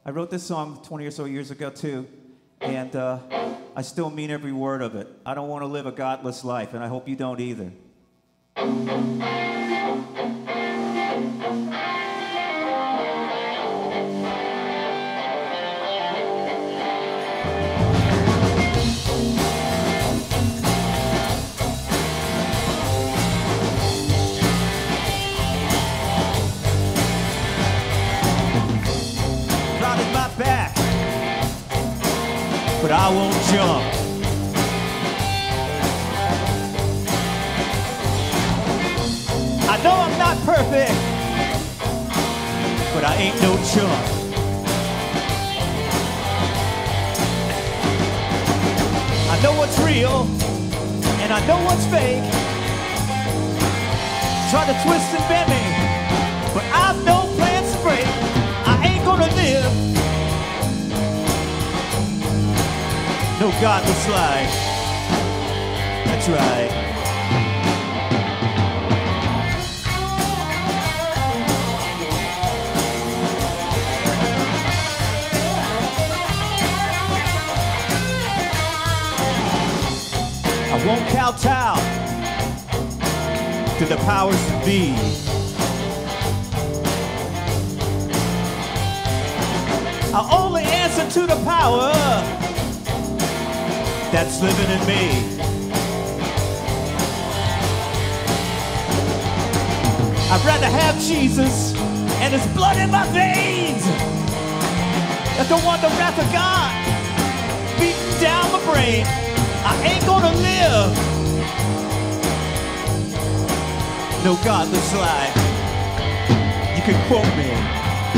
I wrote this song 20 or so years ago too, and I still mean every word of it. I don't want to live a godless life, and I hope you don't either. Back, but I won't jump. I know I'm not perfect, but I ain't no chump. I know what's real, and I know what's fake. Try to twist and bend me, but I've no plans to break. I ain't gonna live no godless life. That's right. I won't kowtow to the powers that be. I'll only answer to the power that's living in me. I'd rather have Jesus and his blood in my veins than to want the wrath of God beating down my brain. I ain't gonna live no godless life. You can quote me.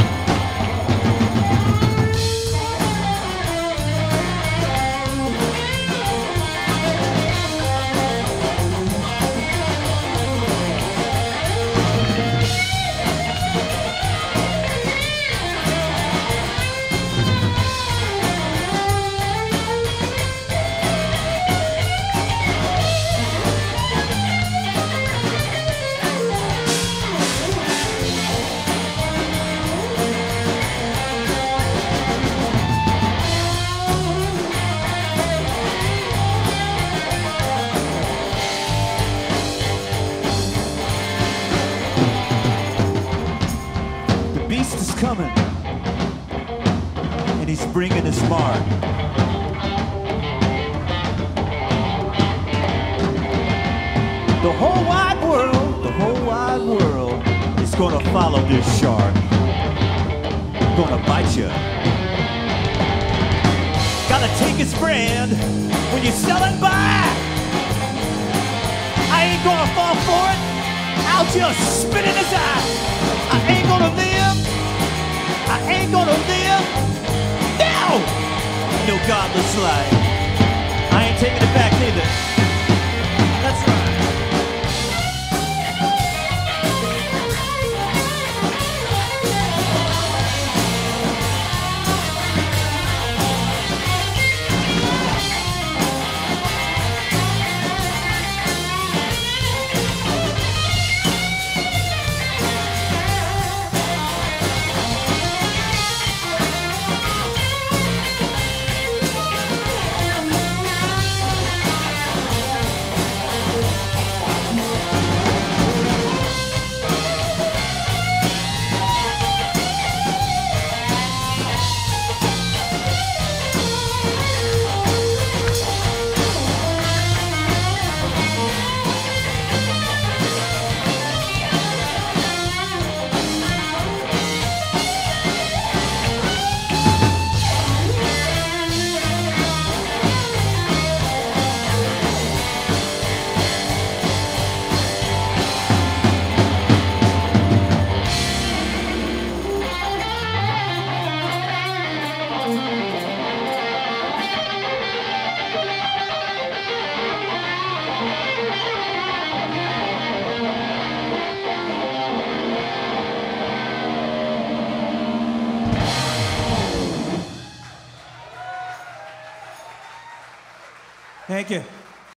Coming, and he's bringing his mark. The whole wide world is gonna follow this shark. Gonna bite you. Gotta take his brand when you sell it back. I ain't gonna fall for it. I'll just spit in his eye. I ain't gonna live. I ain't gonna live, no, no godless life. I ain't taking it back neither. That's right. Thank you.